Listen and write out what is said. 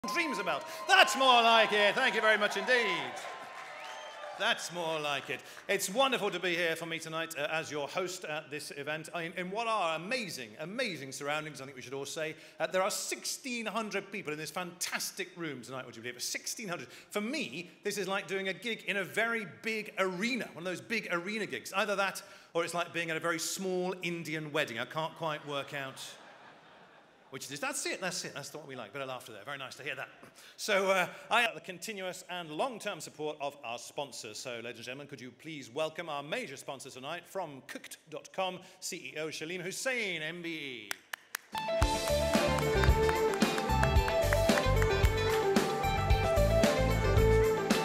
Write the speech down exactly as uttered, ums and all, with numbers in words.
dreams about. That's more like it. Thank you very much indeed. That's more like it. It's wonderful to be here for me tonight uh, as your host at this event in, in what are amazing, amazing surroundings, I think we should all say. Uh, there are sixteen hundred people in this fantastic room tonight, would you believe it? sixteen hundred. For me, this is like doing a gig in a very big arena, one of those big arena gigs. Either that, or it's like being at a very small Indian wedding. I can't quite work out which it is. That's it, that's it, that's what we like. Bit of laughter there, very nice to hear that. So uh, I have the continuous and long-term support of our sponsors. So ladies and gentlemen, could you please welcome our major sponsor tonight from cooked dot com, C E O Shalim Hussain, M B E.